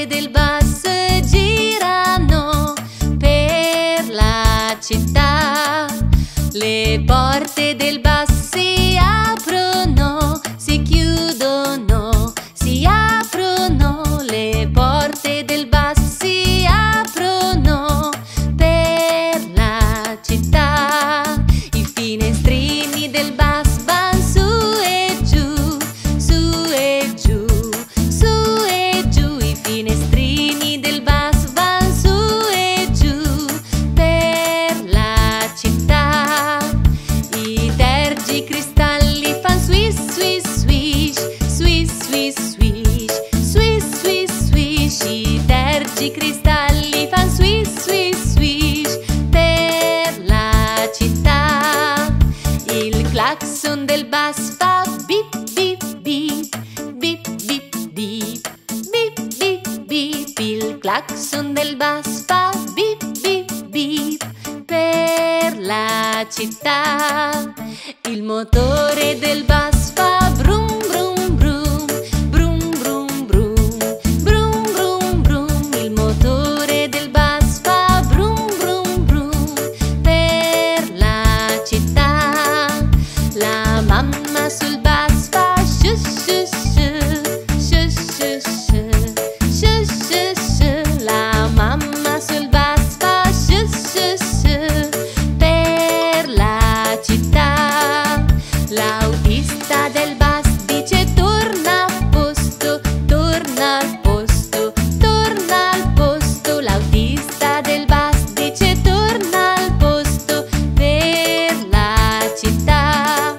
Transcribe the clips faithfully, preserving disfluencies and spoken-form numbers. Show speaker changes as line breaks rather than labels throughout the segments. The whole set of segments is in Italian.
del bus girano per la città. Le porte del bus si aprono, si chiudono, si aprono. Le porte del bus si aprono per la città. I finestrini del bus van su e giù, su e giù, su e giù. I finestrini del bus van su e giù per la città. I tergicristalli fan swish, swish, swish, swish, swish, swish, swish, swish, swish. I tergicristalli fan swish, swish, swish per la città. Il clacson del bus fa bip, bip, bip, bip, bip, bip, bip, bip, bip. Il clacson del bus fa bip, bip, bip per la città. Il motore del bus fa brum, brum, brum, brum, brum, brum, brum, brum, brum. Il motore del bus fa brum, brum, brum per la città. La mamma sul bus fa shu, shu, shu, shu, shu, shu, shu, shu, shu. La mamma sul bus fa shu, shu, shu per la città. L'autista del bus dice torna a posto, torna al posto, torna al posto. L'autista del bus dice torna al posto per la città.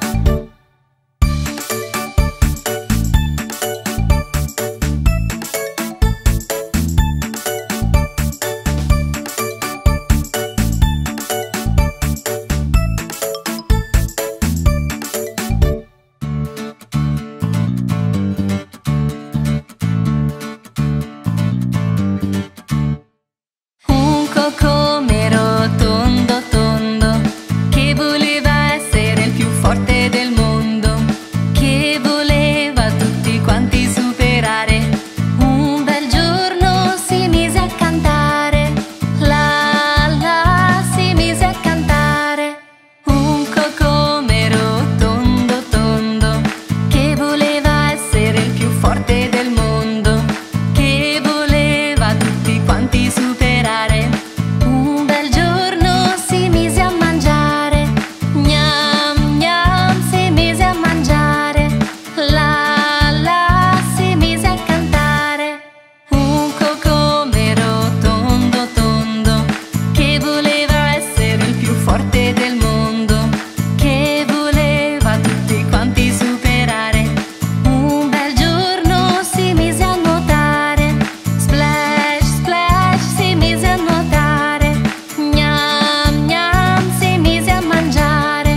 Un cocomero tondo tondo che voleva essere il più forte del mondo, che voleva tutti quanti superare. Un bel giorno si mise a cantare, la la si mise a cantare. Un cocomero tondo tondo che voleva essere il più forte del mondo, che voleva tutti quanti superare. Un bel giorno si mise a mangiare, gnam gnam si mise a mangiare, la la si mise a cantare. Un cocomero tondo tondo che voleva essere il più forte del mondo, che voleva tutti quanti superare. Un bel giorno si mise a nuotare, splash splash si mise a nuotare, gnam gnam si mise a mangiare,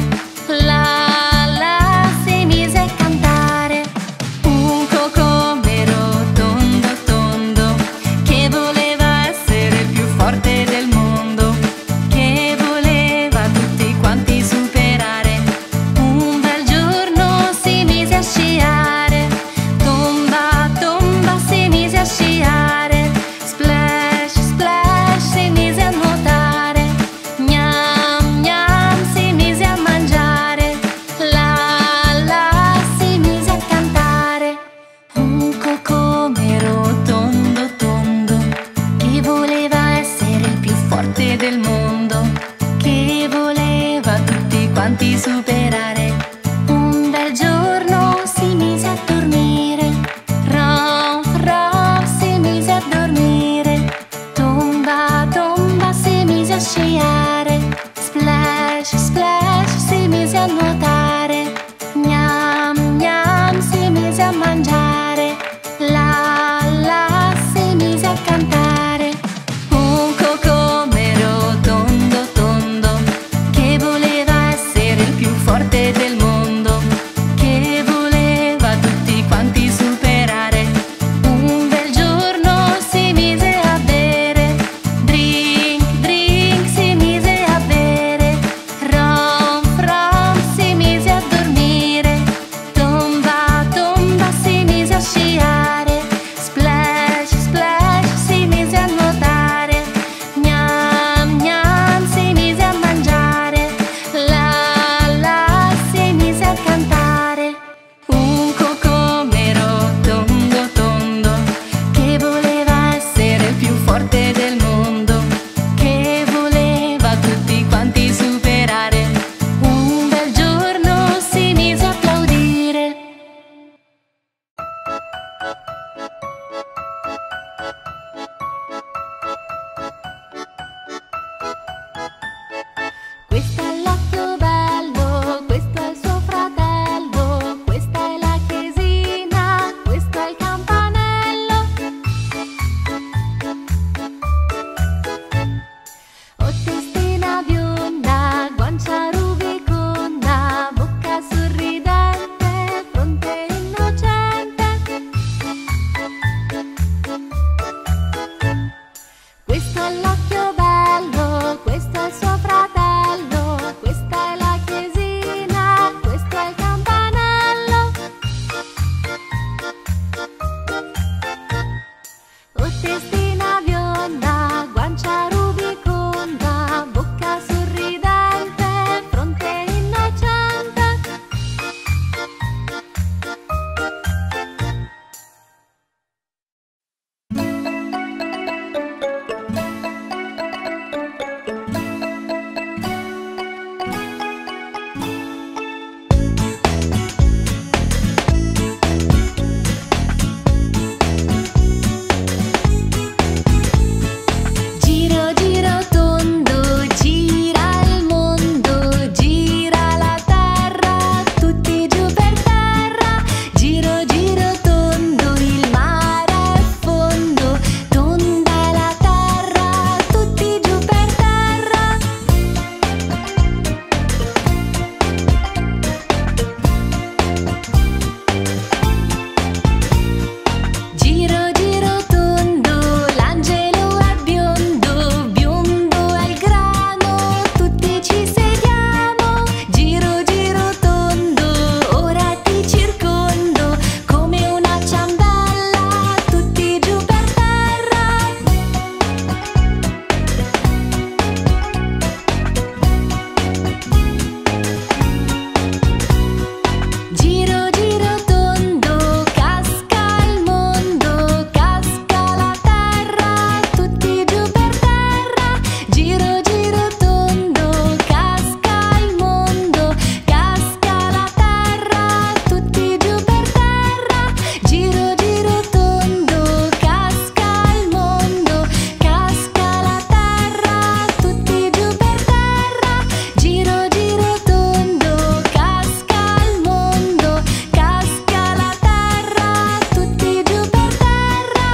la la si mise a cantare. Un cocomero tondo tondo che voleva essere il più forte del mondo, che voleva tutti quanti superare. Un bel giorno si mise a sciare, tomba tomba si mise a sciare, splash splash si mise a nuotare, gnam gnam si mise a mangiare, la la si mise a cantare. Un cocomero tondo tondo che voleva essere il più forte del mondo, che voleva tutti quanti superare. Un bel giorno si mise a dormire, ronf ronf si mise a dormire, tomba tomba si mise a sciare, splash splash si mise a nuotare, gnam gnam si mise a mangiare, la la si mise a cantare. Un cocomero tondo tondo che voleva essere il più forte del mondo, che voleva tutti quanti superare. Un bel giorno si mise testina bionda, guancia rubiconda, bocca sorridente, fronte innocente. Giro giro tondo, gira il mondo, gira la terra, tutti giù per terra. Giro giro tondo, il mare è fondo, tonda è la terra, tutti giù per terra. Giro giro tondo, l'angelo è biondo, biondo è il grano, tutti ci sediamo. Giro giro tondo, ora ti circondo, come una ciambella, tutti giù per terra. Giro giro tondo, casca il mondo, casca la terra, tutti giù per terra. Giro giro tondo, casca il mondo, casca la terra, tutti giù per terra. Giro giro tondo, casca il mondo, casca la terra, tutti giù per terra. Giro giro tondo, casca il mondo, casca la terra, tutti giù per terra.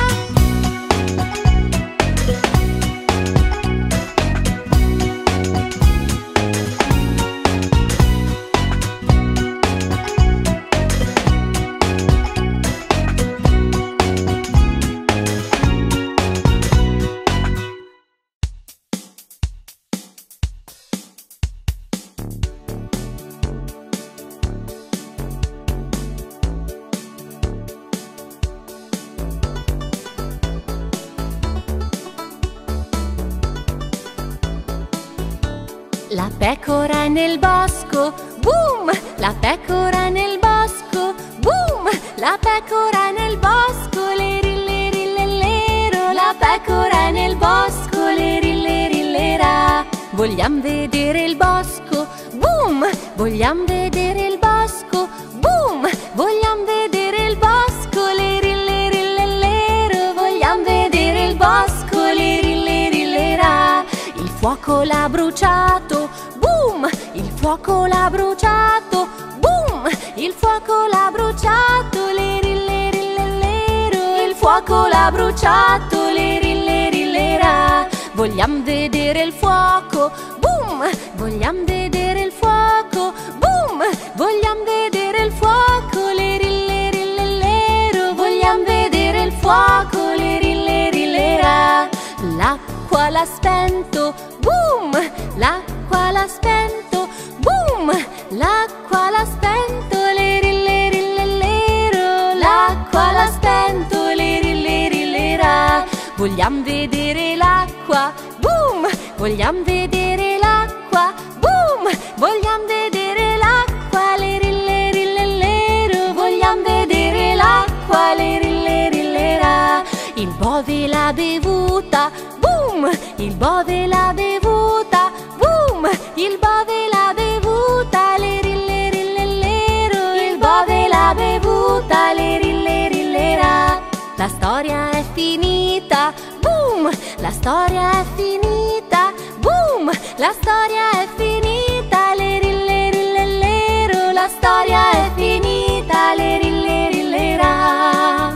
La pecora è nel bosco, boom! La pecora è nel bosco, boom! La pecora è nel bosco, le rille rille lero. La pecora è nel bosco, le rille rille ra. Vogliam vedere il bosco, boom! Vogliam vedere il bosco, boom! Vogliam vedere il bosco, le rille rille lero. Vogliam vedere il bosco, le rille rille ra. Il fuoco l'ha bruciato, boom! Il fuoco l'ha bruciato, boom! Il fuoco l'ha bruciato, le rille rille lero. Il fuoco l'ha bruciato, le rille rille ra. Vogliam vedere il fuoco, boom! Vogliam vedere il fuoco, boom! Vogliam vedere il fuoco, le rille rille lero. Vogliam vedere il fuoco, le rille rille ra. L'acqua l'ha spento, boom! L'acqua l'ha spento, boom! L'acqua l'ha spento, le rille rille lero. L'acqua l'ha spento, le rille rille ra. Vogliam vedere l'acqua, boom! Vogliam vedere l'acqua, boom! Vogliam vedere l'acqua, le rille rille lero. Vogliam vedere l'acqua, le rille rille ra. Il bove l'ha bevuta, boom! Il bove l'ha bevuta, boom! Il bove l'ha bevuta, le rille rille lero. Il bove l'ha bevuta, le rille rille ra. La storia è finita, boom! La storia è finita, boom! La storia è finita, le rille rille lero. La storia è finita, le rille rille ra.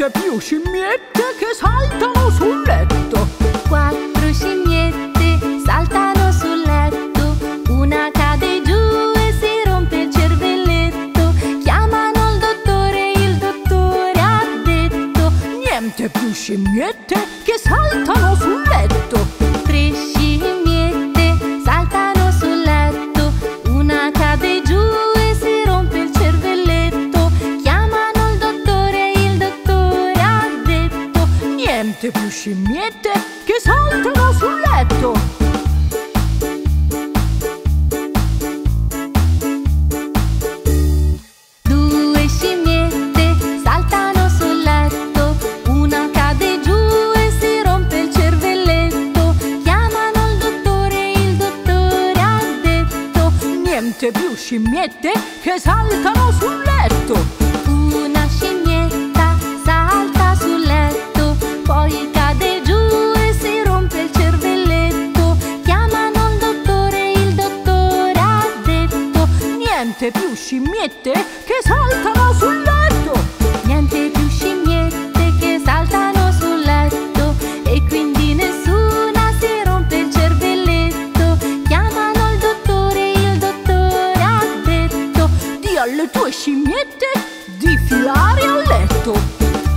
Niente più scimmiette che saltano sul letto.
Quattro scimmiette saltano sul letto, una cade giù e si rompe il cervelletto. Chiamano il dottore, il dottore ha detto:
niente più scimmiette che saltano sul letto.
Tre scimmiette saltano sul letto, una cade giù e si rompe il cervelletto. Chiamano il dottore, il dottore ha detto:
niente più scimmiette che saltano sul letto.
Due scimmiette saltano sul letto, una cade giù e si rompe il cervelletto. Chiamano il dottore, il dottore ha detto:
niente più scimmiette che saltano sul letto.
Una scimmietta salta sul letto, poi cade giù e si rompe il cervelletto. Chiamano il dottore, il dottore ha detto:
niente più scimmiette che saltano sul letto.
niente più scimmiette che saltano sul letto, e quindi nessuna si rompe il cervelletto. Chiamano il dottore, il dottore ha detto:
Di alle tue scimmiette di filare al letto.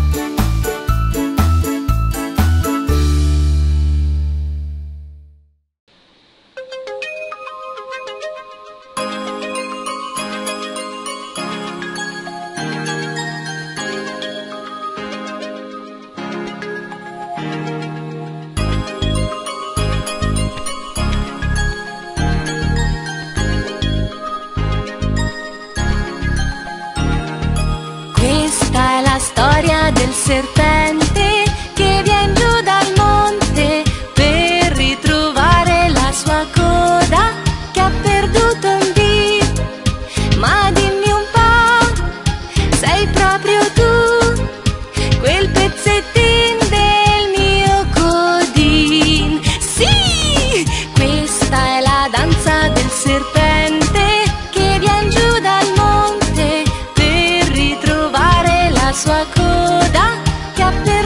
Questa è la storia del serpente che viene giù dal monte per ritrovare la sua coda che ha perduto un dì. Ma dimmi un po', sei proprio tu quel pezzettin del mio codin? Sì, questa è la danza del serpente che viene giù dal monte per ritrovare la sua coda che ha perduto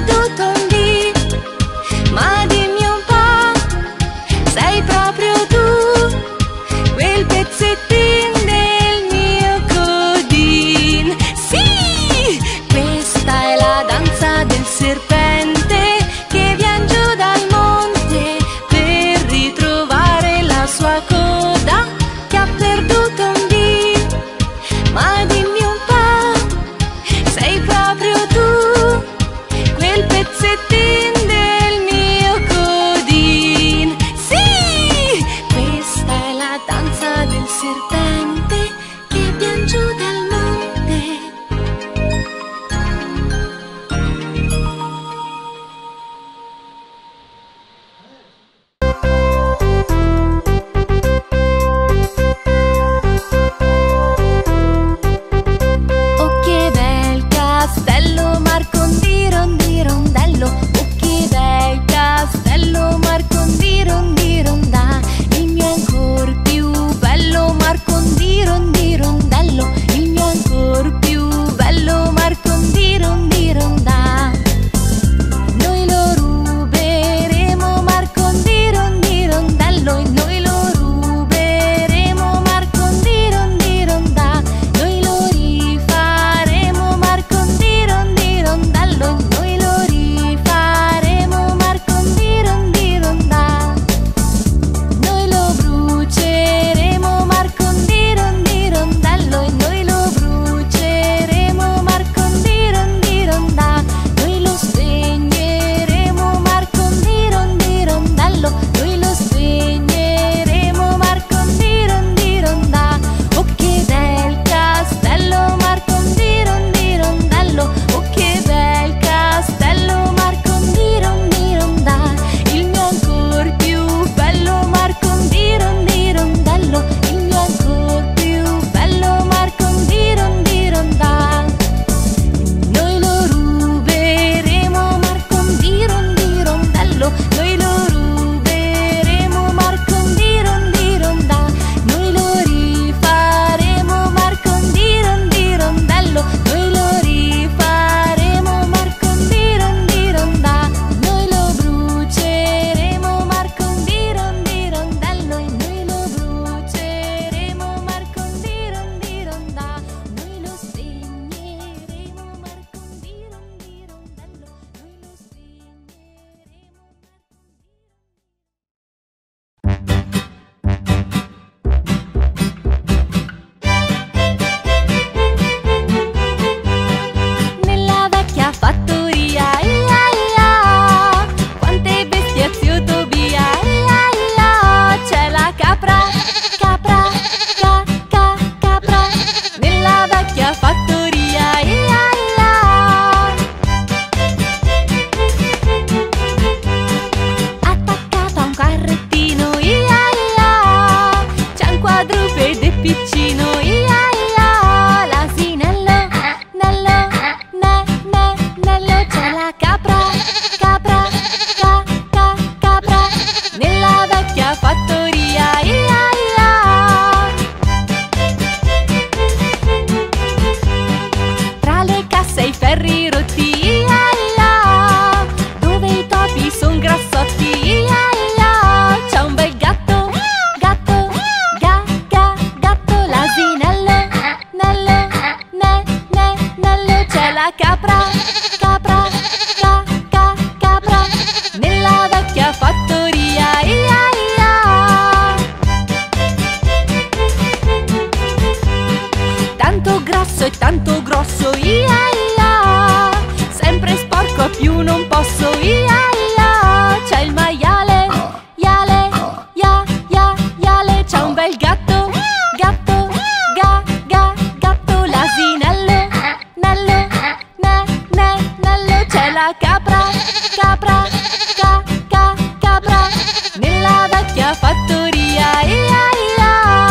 grasso e tanto grosso, ia ia. Sempre sporco a più non posso, ia ia. C'è il maiale, iale, ia ia iale. C'è un bel gatto, gatto, ga ga gatto. L'asinello, nello, ne ne nello. C'è la capra, capra, ca ca capra. Nella vecchia fattoria, ia ia.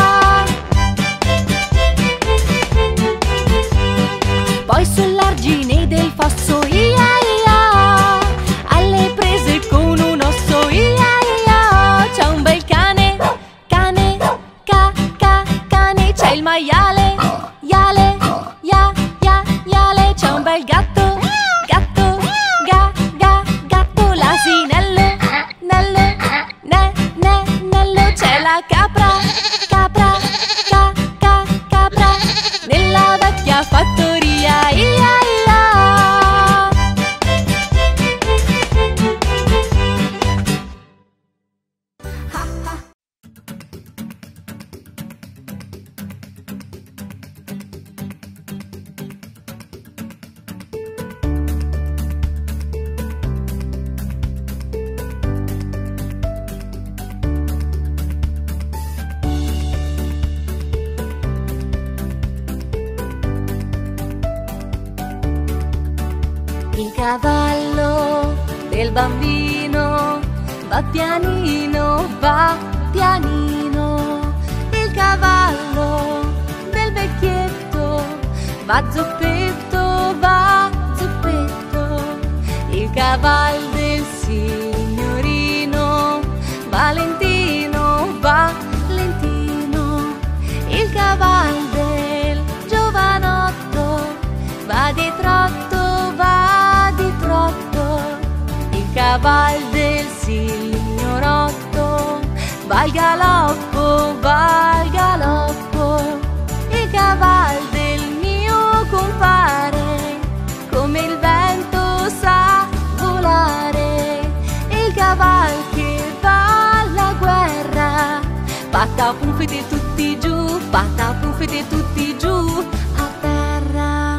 Poi sull'argine del fosso, ia ia. Alle prese con un osso, ia ia. C'è un bel cane, cane, ca ca cane. C'è il maiale, iale, ia ia iale. C'è un bel gatto, gatto, ga ga gatto. L'asinello, nello, ne ne nello. C'è la capra, capra, ca ca capra. Nella vecchia fattoria, ia ia. Il cavallo del bambino va pianino, va pianino. Il cavallo del vecchietto va zoppetto, va zoppetto. Il cavallo del signorino va lentino, va lentino. Il cavallo del giovanotto va di trotto, va di trotto. Il cavallo del signorotto va al galoppo, va al galoppo. Il cavallo del mio compare come il vento sa volare. Il cavallo che va alla guerra, patapufete tutti giù, patapufete tutti giù a terra.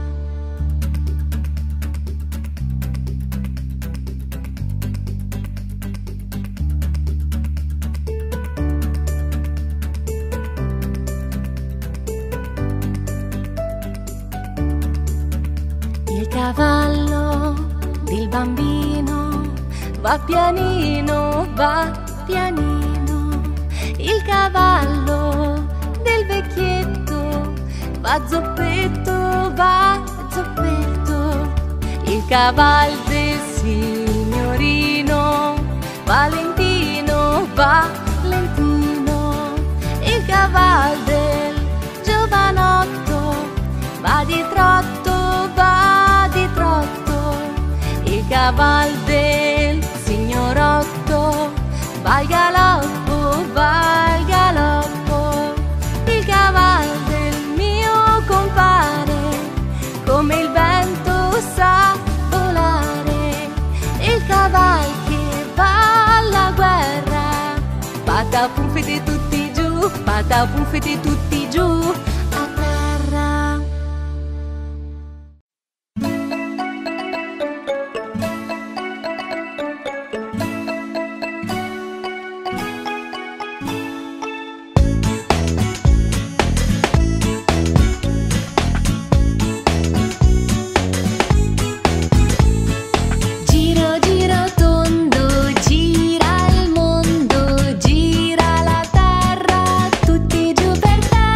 Il cavallo del bambino va pianino, va pianino. Il cavallo del vecchietto va zoppetto, va zoppetto. Il cavallo del signorino va lentino, va lentino. Il cavallo del giovanotto va di trotto, va di trotto. Il cavallo del signorotto va al galoppo, va al galoppo. Il cavallo del mio compare come il vento sa volare. Il cavallo che va alla guerra, patapufete tutti giù, patapufete tutti giù a terra.
Giro giro tondo, gira il mondo, gira la terra, tutti giù per terra.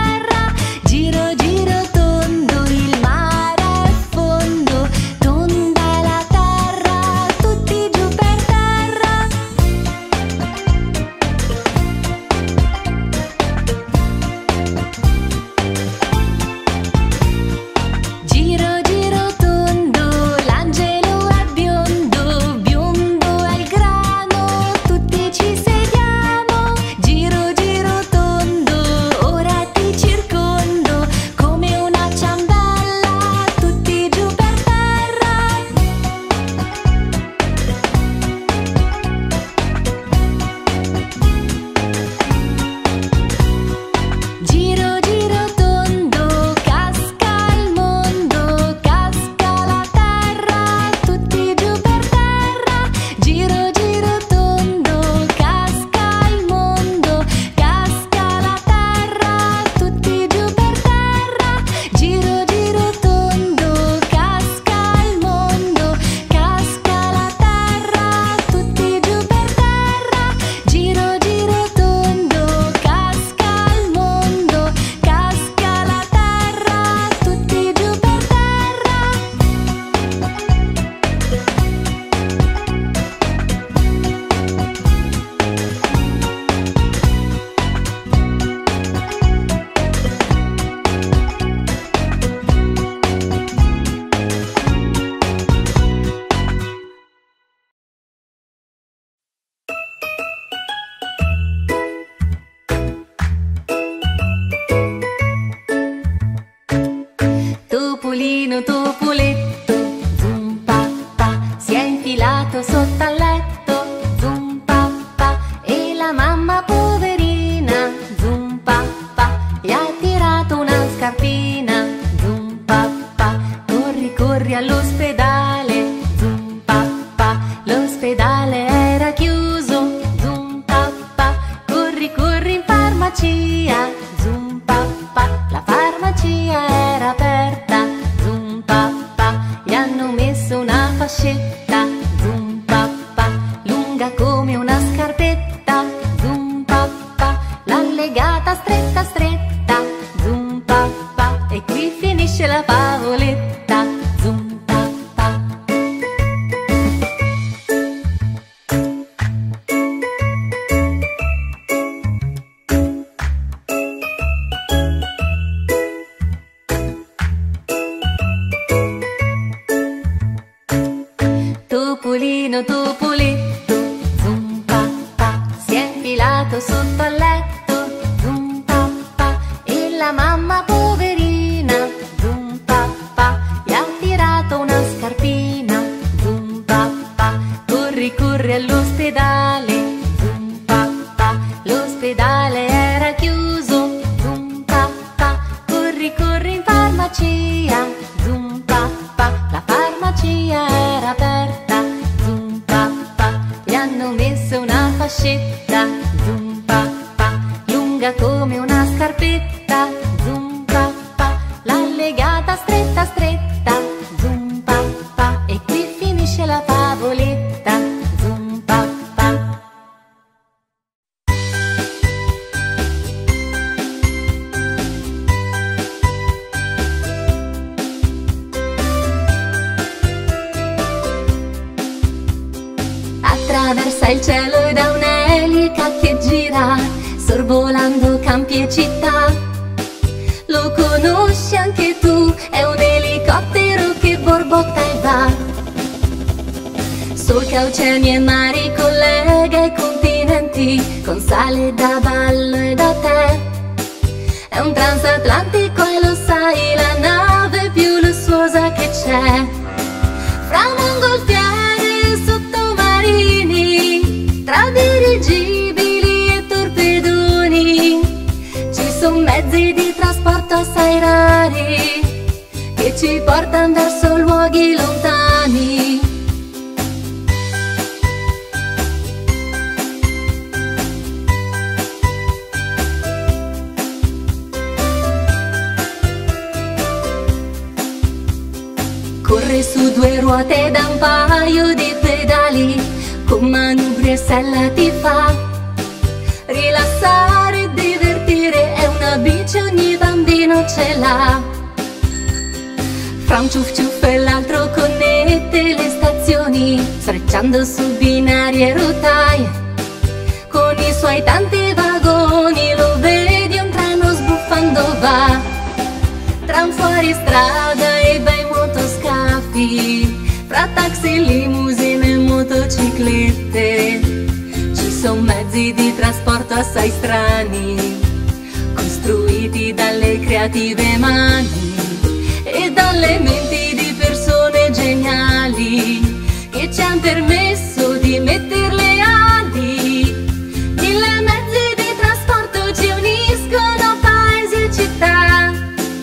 Topolino Topoletto, zum pa pa, si è infilato sotto al letto, zum pa pa, e la mamma poverina, zum pa pa, gli ha tirato una scarpina, zum pa pa, corri corri all'ospedale, zum pa pa, l'ospedale era chiuso, zum pa pa, corri corri in farmacia, zum pa pa, la farmacia era aperta, zum pa pa, gli hanno messo una fascetta, zum pa pa, lunga come una scarpetta, zum pa pa, l'han legata stretta stretta, zum pa pa, e qui finisce la favoletta, zum pa pa. Topolino Topoletto, zum pa pa, si è infilato sotto al letto, zum pa pa, e la mamma poverina, zum pa pa, gli ha tirato una scarpina, zum pa pa, corri corri all'ospedale, zum pa pa, l'ospedale era chiuso, zum pa pa, corri corri in farmacia, zum pa pa, la farmacia era aperta, zum pa pa, gli hanno messo una fascetta, zum pa pa, lunga come una scarpetta, zum pa pa, l'ha legata stretta stretta, zum pa pa, e qui finisce la favoletta, zum pa pa. Attraversa il cielo ed ha un'elica che gira, sorvolando campi e città. Lo conosci anche tu, è un elicottero che borbotta e va. Solca oceani e mari, collega i continenti, con sale da ballo e da tè. È un transatlantico e lo sai, la nave più lussuosa che c'è. Fra mongolfiere e sottomarini, tra dirigibili e torpedoni, ci son mezzi di trasporto assai rari che ci portano verso luoghi lontani. Corre su due ruote da un paio di pedali, con manubri e sella ti fa rilassare e divertire, è una bici ogni bambino ce l'ha. Fra un ciuff ciuff e l'altro connette le stazioni, sfrecciando su binari e rotaie. Con i suoi tanti vagoni lo vedi un treno sbuffando va. Tra un fuoristrada e bei motoscafi, fra taxi, limousine e motociclette, ci son mezzi di trasporto assai strani, costruiti dalle creative mani e dalle menti di persone geniali che ci han permesso di metter le ali. Mille mezzi di trasporto ci uniscono paesi e città,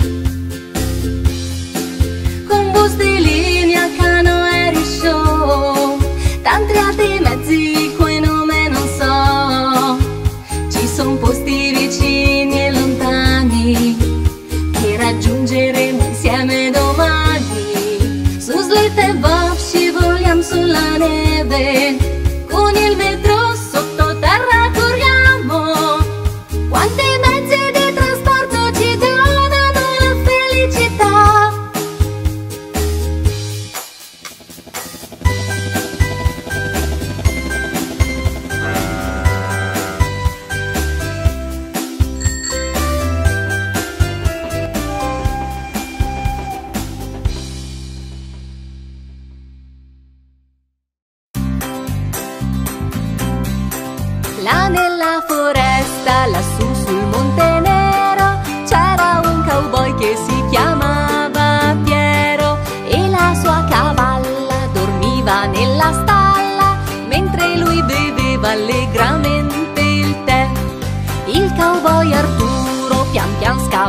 con bus di linea, canoe e risciò, tanti altri mezzi cui nome non so. Ci son posti vicini e lontani che raggiungeremo insieme domani. Su slette e bob scivoliamo sulla neve,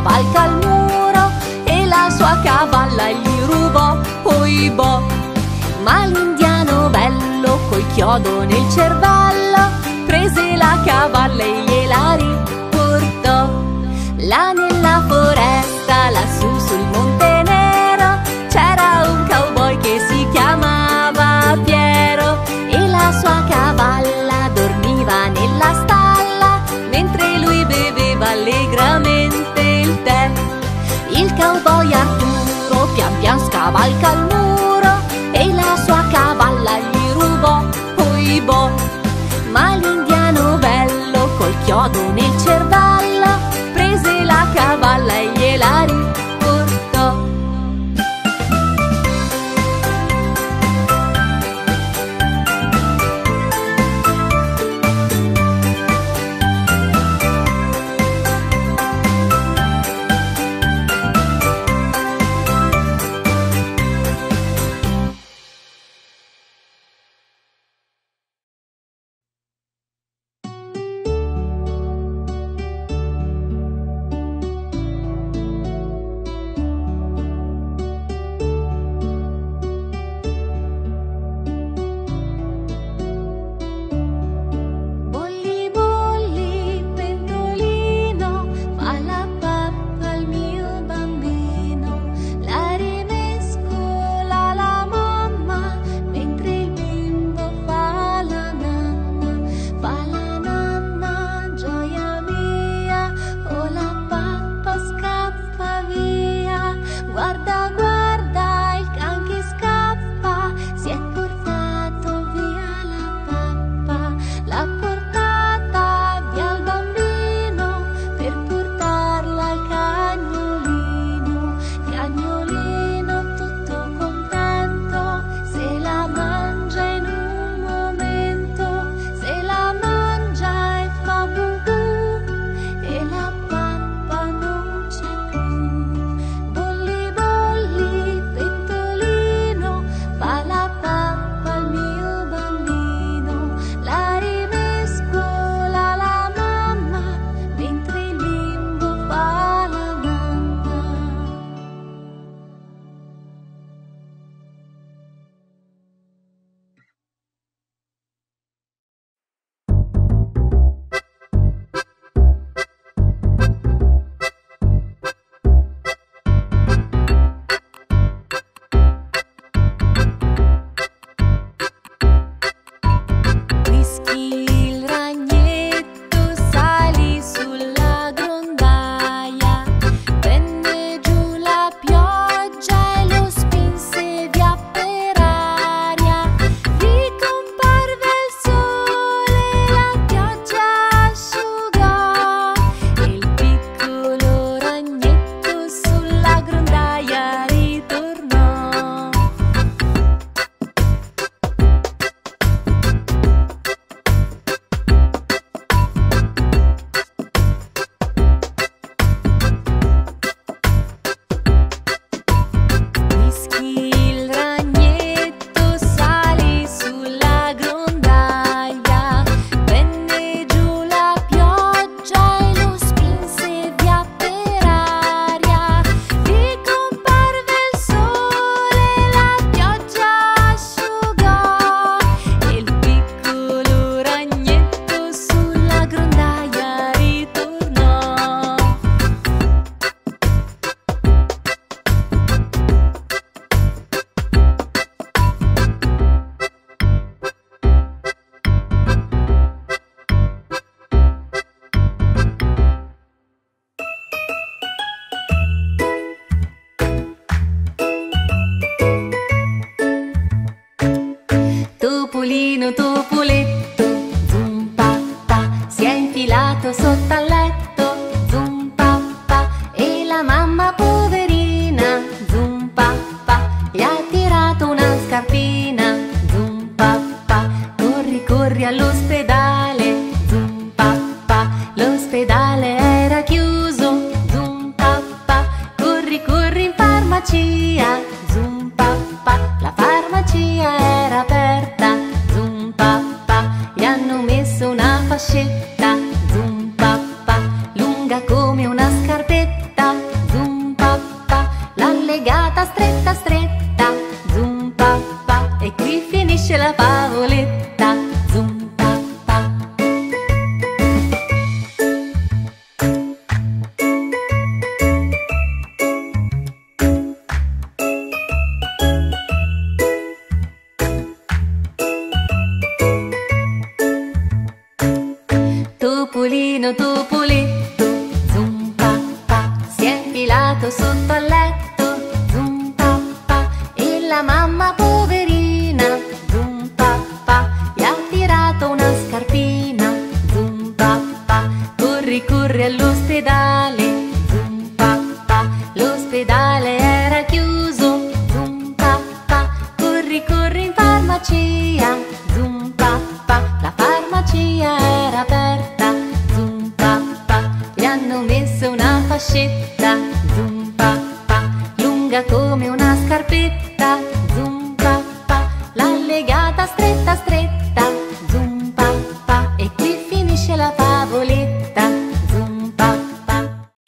scavalca il muro e la sua cavalla gli rubò, oibò. Ma l'indiano bello col chiodo nel cervello prese la cavalla e gliela riportò. Là nella foresta, lassù sul Monte Nero, c'era un cowboy che si chiamava Piero e la sua cavalla dormiva nella stalla mentre lui beveva allegramente il tè. Il cowboy Arturo pian pian scavalca il muro e la sua cavalla gli rubò, oibò. Ma l'indiano bello col chiodo nel cervello prese la cavalla e gliela riportò.
Topolino, Topoletto, zum pa pa, si è infilato sotto al letto, zum pa pa, e la mamma poverina, zum pa pa, gli ha tirato una scarpina, zum pa pa, corri corri all'ospedale, zum pa pa, l'ospedale era chiuso, zum pa pa, corri corri in farmacia, zum pa pa, la farmacia era aperta, zum pa pa, gli hanno messo una fascetta, zum pa pa, lunga come una scarpetta,
legata stretta stretta, zum pa pa, e qui finisce la favoletta, zum pa pa. Topolino, Topoletto, zum pa pa, si è infilato sotto al letto, zum pa pa, e la mamma poverina, zum pa pa, gli ha tirato una scarpina, zum pa pa, corri corri all'ospedale, zum pa pa, l'ospedale era chiuso, zum pa pa, corri corri in farmacia, zum pa pa, la farmacia era aperta, zum pa pa, gli hanno messo una fascetta, zum pa pa, lunga come una scarpetta, zum pa pa, l'ha legata stretta stretta, zum pa pa, e qui finisce la favoletta, zum pa pa.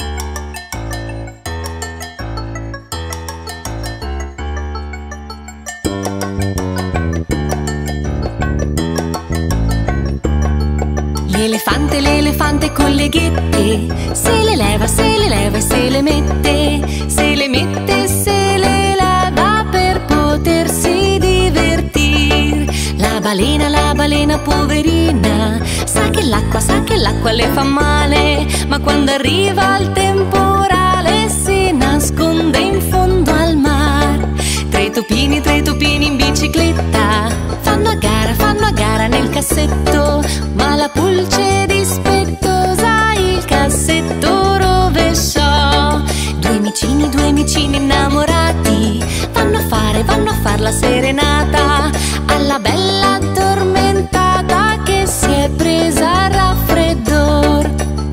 L'elefante, l'elefante con le ghette, se le leva, se le leva e se le mette, se le mette, se le leva per potersi divertir. La balena, la balena poverina, sa che l'acqua, sa che l'acqua le fa male, ma quando arriva il temporale si nasconde in fondo al mar. Tre topini, tre topini in bicicletta, fanno a gara, fanno a gara nel cassetto, ma la pulce dispettosa il cassetto rovesciò. Due micini, due micini innamorati, vanno a fare, vanno a far la serenata alla bella addormentata che si è presa il raffreddor.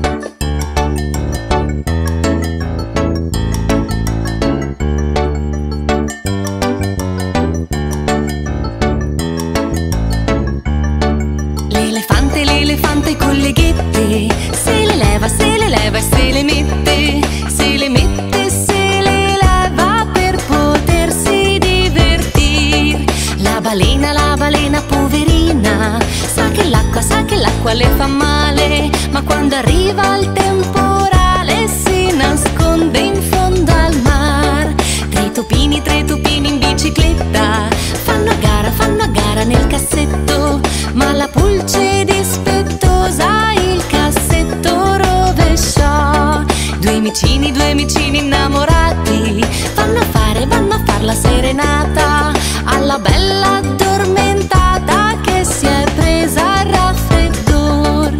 L'elefante, l'elefante con le ghette, se le leva, se le leva e se le mette, se le mette, se le leva per potersi divertir. La balena, la balena poverina, sa che l'acqua, sa che l'acqua le fa male, ma quando arriva il temporale si nasconde in fondo al mar. Tre topini, tre topini in bicicletta, fanno a gara, fanno a gara nel cassetto, ma la pulce dispettosa il cassetto rovesciò. Due micini, due micini innamorati, vanno a fare, vanno a far la serenata alla bella addormentata che si è presa il raffreddor.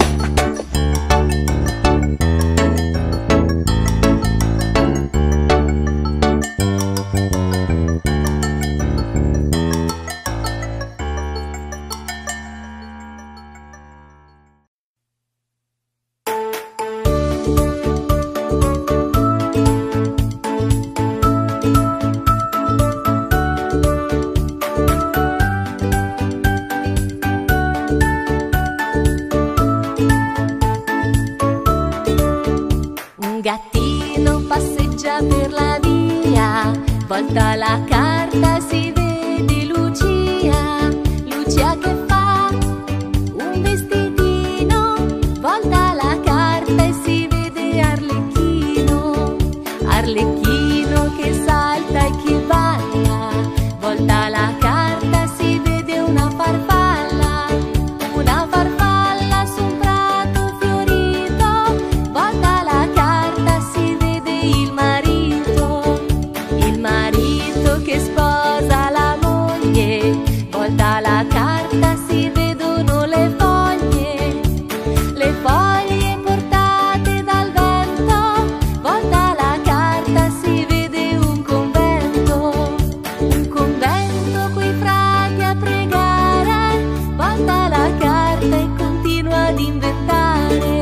Un gattino passeggia per la via, volta la carta si vede Lucia, Lucia che fa un vestitino, volta la carta e si vede Arlecchino, Arlecchino che salta e che balla, volta la carta si vede una farfalla, una farfalla su un prato fiorito, volta la carta si vede il marito, il marito che sposa la moglie, volta la carta si vedono le foglie, le foglie portate dal vento, volta la carta si vede un convento, un convento coi frati a pregare, volta la carta e continua ad inventare.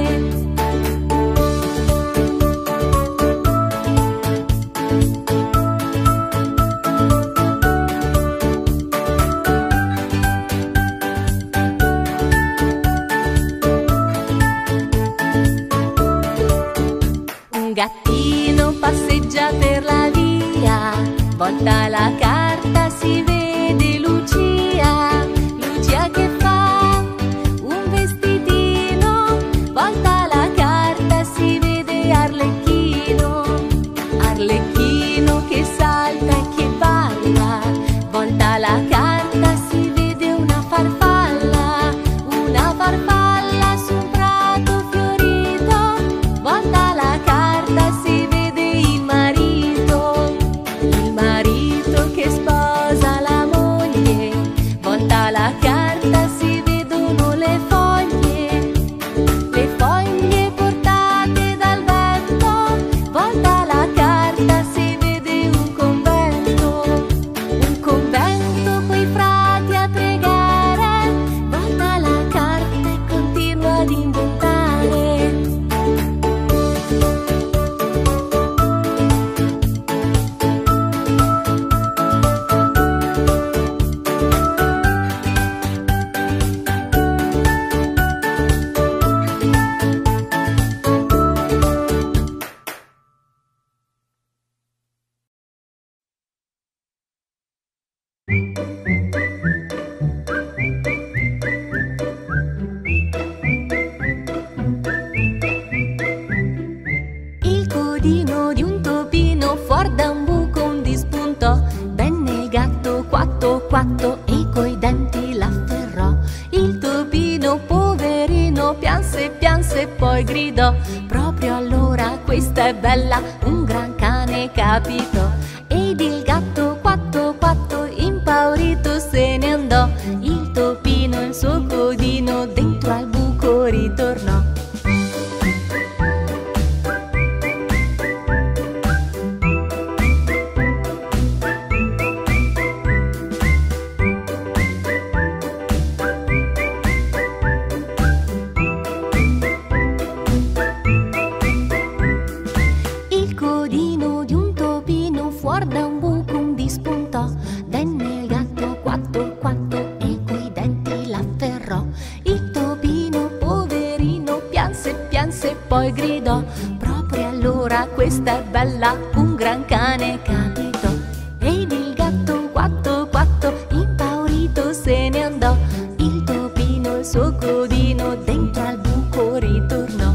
Un gattino passeggia per la via, palla, volta la carta si vede Lucia, Lucia che fa un vestitino, volta la carta si vede Arlecchino, Arlecchino che salta e che balla, volta la carta si vede una farfalla, una farfalla su un prato fiorito, volta la carta si vede il marito, il marito che sposa la moglie, volta la carta si vedono le foglie, le foglie portate dal vento, volta la carta si vede un convento, un convento coi frati a pregare, volta la carta e continua ad inventare. Il codino di un topino fuor da un buco un dispunto, venne il gatto quatto quatto e coi denti l'afferrò. Il topino poverino pianse pianse e poi gridò, proprio allora questa è bella, un gran cane capitò. Ed il gatto quatto quatto impaurito se ne andò, il topino il suo codino dentro al buco ritornò. Il codino di un topino fuor da un buco un dispuntò, venne il gatto quatto quatto e coi denti l'afferrò. Il topino poverino pianse pianse e poi gridò, proprio allora questa è bella, un gran cane capitò. Ed il gatto quatto quatto impaurito se ne andò, il topino il suo codino dentro al buco ritornò.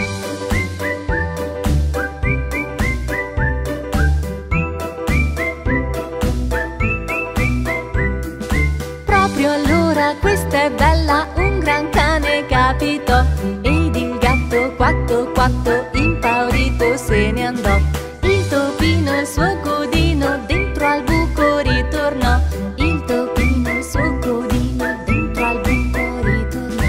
Proprio allora questa è bella, un gran cane capitò. Ed il gatto quatto quatto impaurito se ne andò, il topino il suo codino dentro al buco ritornò, il topino il suo codino dentro al buco ritornò.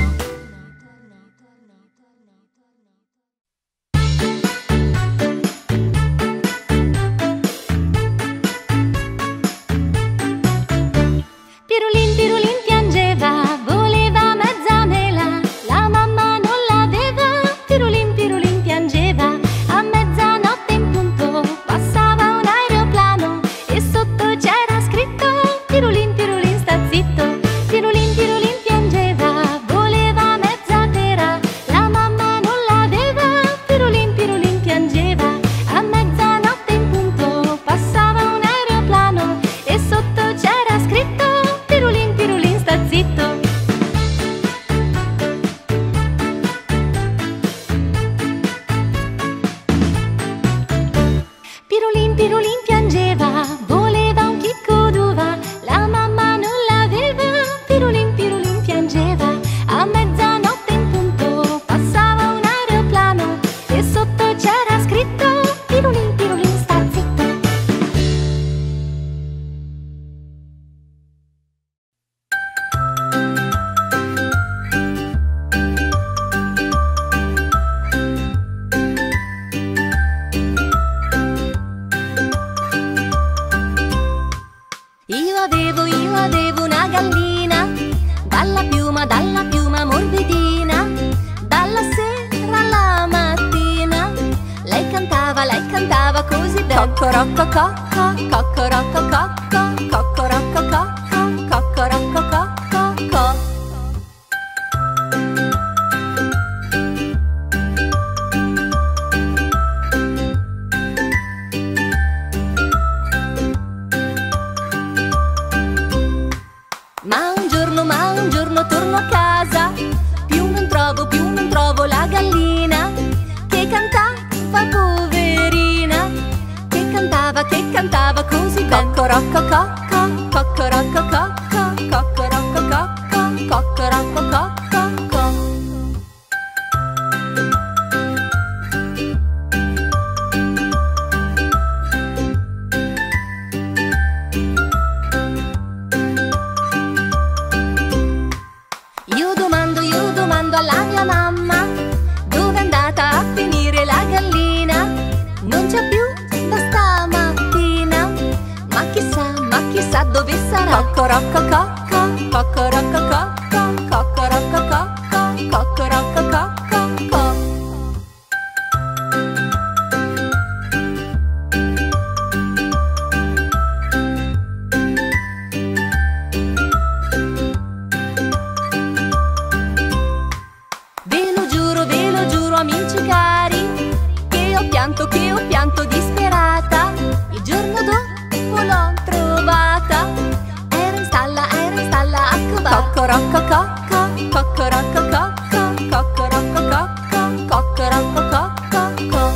Pirulin pirulin piangeva, voleva mezza mela, la mamma non l'aveva. Pirulin pirulin piangeva, a mezzanotte in punto passava un aeroplano e sotto c'era scritto pirulin pirulin sta zitto. Pirulin pirulin piangeva, voleva mezza pera, la mamma non l'aveva. Pirulin pirulin piangeva, a mezzanotte in punto passava un aeroplano e sotto c'era scritto pirulin pirulin sta zitto. Pirulin pirulin piangeva, voleva un chicco d'uva, la mamma non l'aveva. Pirulin pirulin piangeva, a mezzanotte in punto passava un aeroplano e sotto c'era scritto pirulin pirulin sta zitto. Io avevo, io avevo una gallina, dalla piuma, dalla piuma morbidina, dalla sera alla mattina. Lei cantava, lei cantava così bene. Coccorocco cocco, coccorocco cocco, coccorocco cocco, coccorocco cocco. cantava, che cantava così ben. Cocorocco cocco, cocorocco cocco, cocorocco cocco, cocorocco cocco. Io domando, io domando alla mia mamma, dove è andata a finire la gallina? Non c'è più da stamattina, ma chissà, ma chissà dove sarà. Cocorocco cocco, cocorocco cocco, cocorocco cocco, cocorocco cocco. Ve lo giuro, ve lo giuro amici cari, che ho pianto, che ho pianto disperata. Il giorno dopo l'ho trovata, era in stalla, era in stalla a covare. Cocorocco cocco, cocorocco cocco, cocorocco cocco, cocorocco cocco.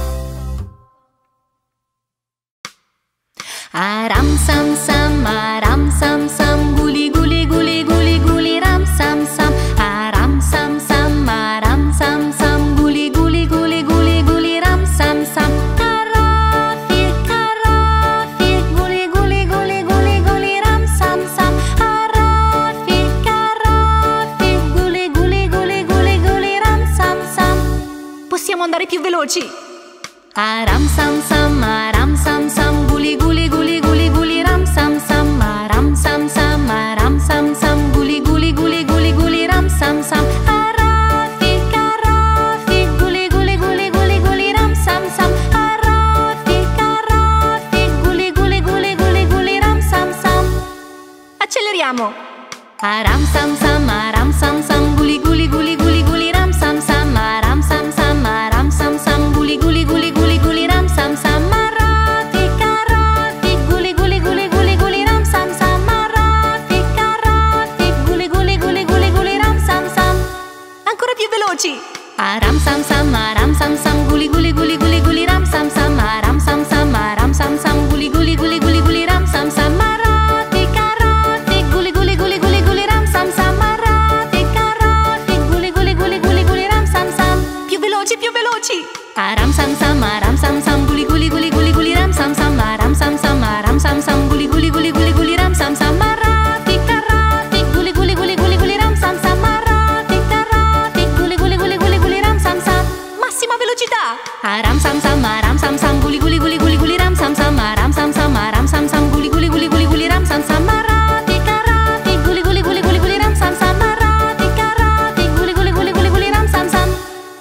Aram sam sam, aram sam sam, guli guli guli guli guli ram sam sam. Aram sam sam, aram sam sam, guli guli guli guli guli ram sam sam. Caraffi, caraffi, guli guli guli guli guli ram sam sam. Caraffi, caraffi, guli guli guli guli guli ram sam sam. Possiamo andare più veloci? Aram sam sam, aram sam sam, guli guli guli guli guli ram sam sam. Aram sam sam, aram sam sam, guli guli guli guli guli ram sam sam. Araffi, caraffi, guli guli guli guli guli ram sam sam. Araffi, caraffi, guli guli guli guli guli ram sam sam. Acceleriamo! Aram sam sam, aram sam sam, guli guli guli guli guli ram sam sam. Aram sam sam, aram sam sam, guli guli guli guli guli ram sam sam. Araffi, caraffi, guli guli guli guli guli ram sam sam. Araffi, caraffi, guli guli guli guli guli ram sam sam. Ancora più veloci! Aram sam sam, aram sam sam, guli guli guli guli guli ram sam sam. Aram sam sam, aram sam sam, guli guli guli guli guli ram sam sam. Araffi, caraffi, guli guli guli guli guli ram sam sam. Araffi, caraffi, guli guli guli guli guli ram sam sam. Più veloci, più veloci! Aram sam sam, aram sam sam, guli guli guli guli guli ram sam sam. Aram sam sam, aram sam sam, guli guli guli guli guli ram sam sam. Araffi, caraffi, guli guli guli guli guli ram sam sam. Araffi, caraffi, guli guli guli guli guli ram sam sam. Massima velocità! Aram sam sam, aram sam sam, guli guli guli guli guli ram sam sam. Aram sam sam, aram sam sam, guli guli guli guli guli ram sam sam. Araffi, caraffi, guli guli guli guli guli ram sam sam. Araffi, caraffi, guli guli guli guli guli ram sam sam.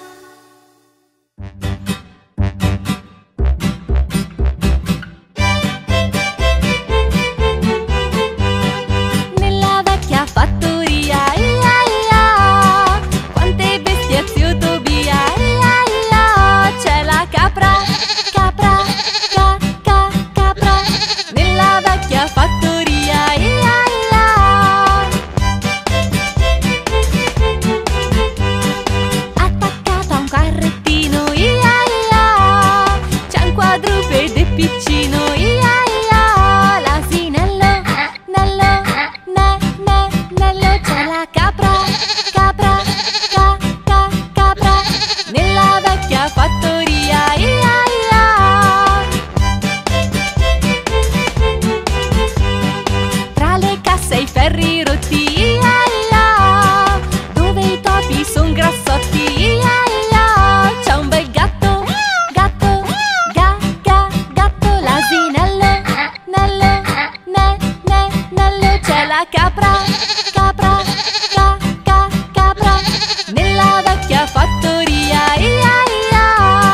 Nella vecchia fattoria, ia ia, quante bestiazio Tobia, ia ia, c'è la capra, capra, ca, ca, capra. Nella vecchia fattoria, ia ia. Attaccato a un carrettino, ia ia, c'è un quadrupede piccino, ia ia. L'asinello, nello, ne, ne, nello, c'è la capra, capra, ca, ca, capra. Nella vecchia fattoria, ia ia. Tra le casse e i ferri rotti, ia ia, dove i topi son grassotti, ia ia. C'è un bel gatto, gatto, ga, ga, gatto. L'asinello, nello, ne, ne, nello, c'è la capra, capra, ca, ca, capra. Nella vecchia fattoria, ia ia.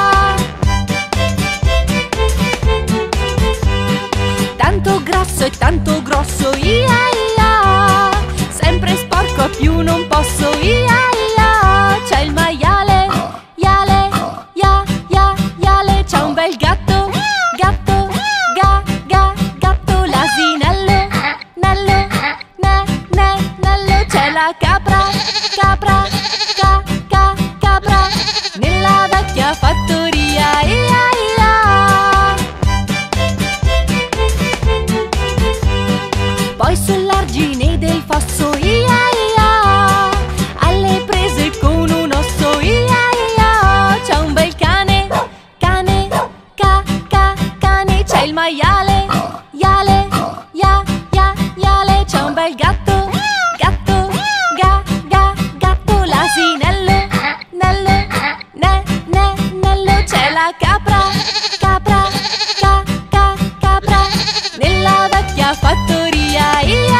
Tanto grasso e tanto grosso, ia ia, sempre sporco più non posso, ia ia. C'è il maiale, iale, ia, ia, iale. C'è un bel gatto, gatto, ga, ga, gatto. L'asinello, nello, ne, ne, nello. C'è la capra, capra, ca, ca, capra. Nella vecchia fattoria, ia ia. c'è il maiale, iale, ya, ya, iale. C'è un bel gatto, gatto, ga, ga, gatto. L'asinello, nello, ne, ne, nello. C'è la capra, capra, ca, ca, capra. Nella vecchia fattoria, ia, ia.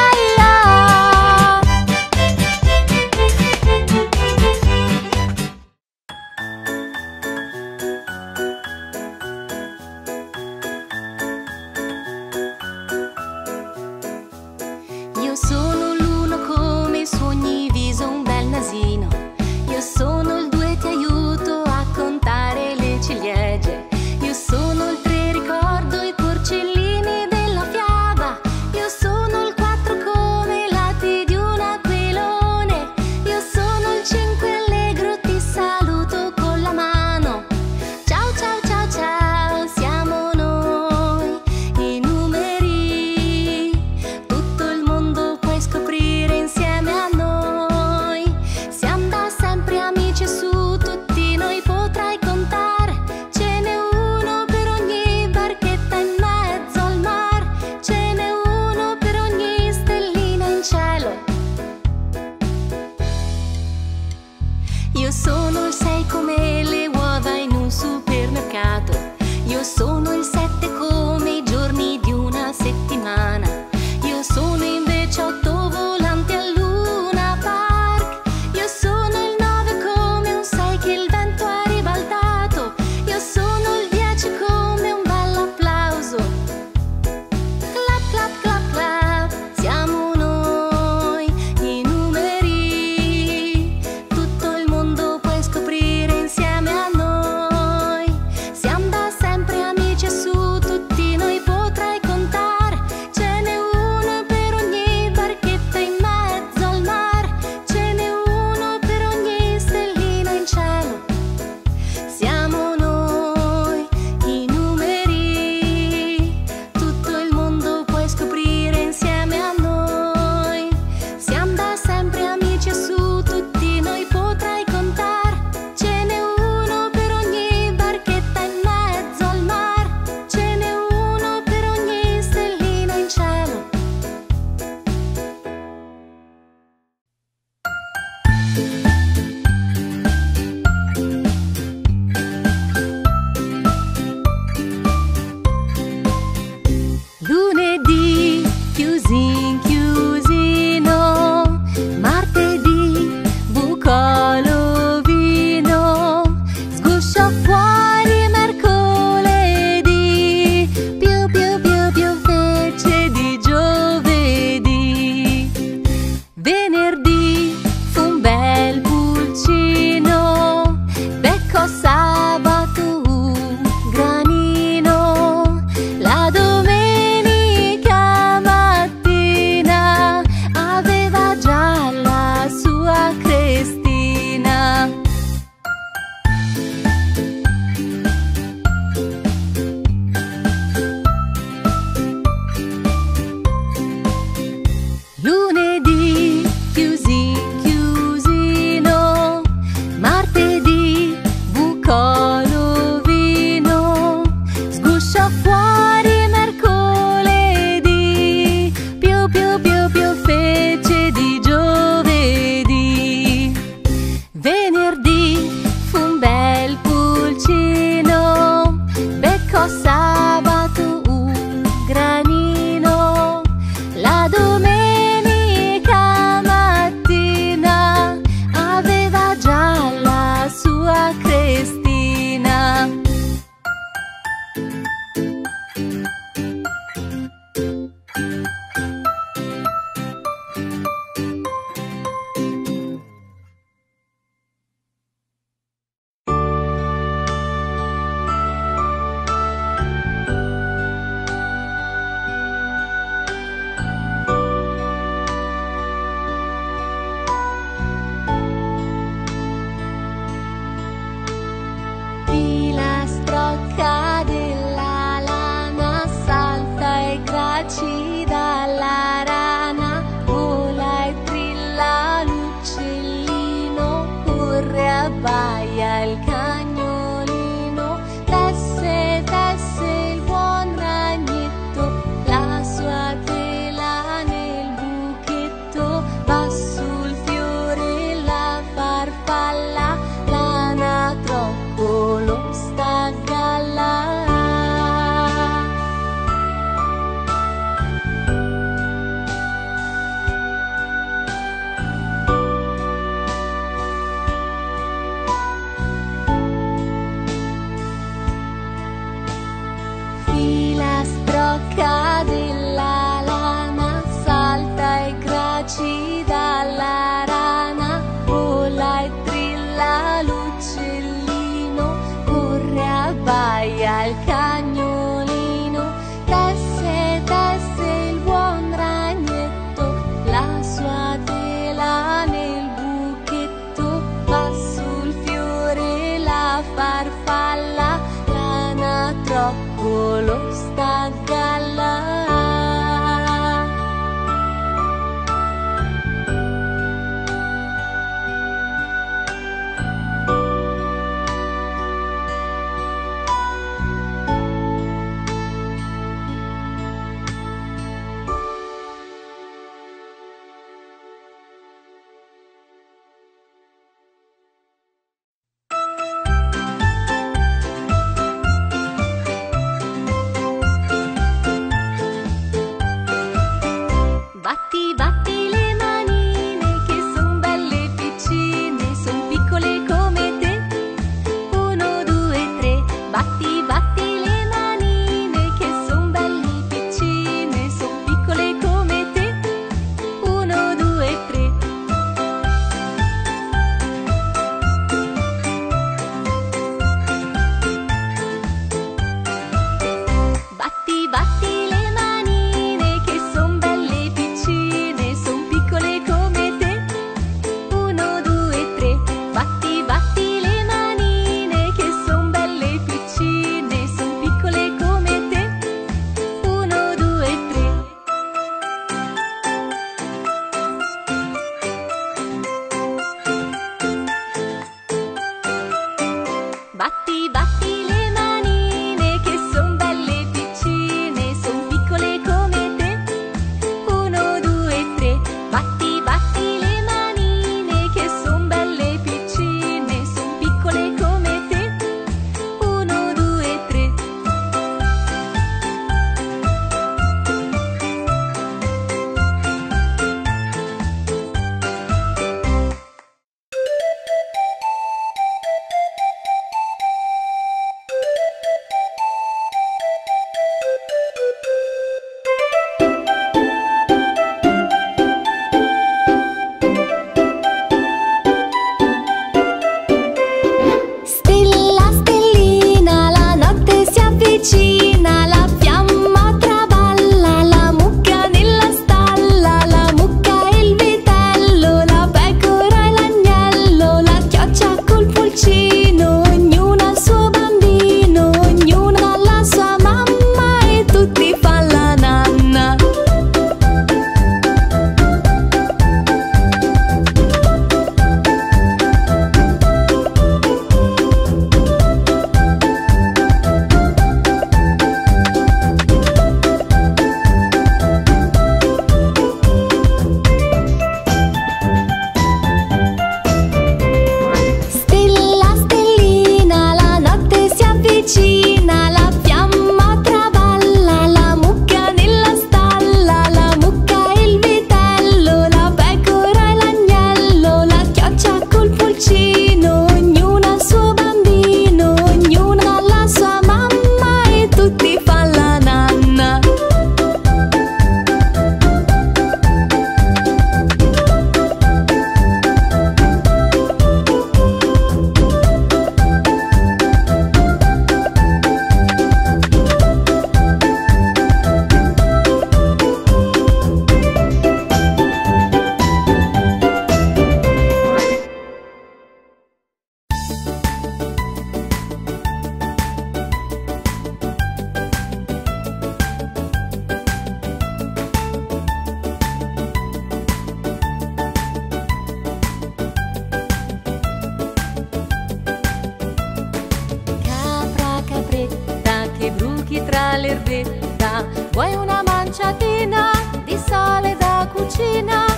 Vuoi una manciatina di sale da cucina?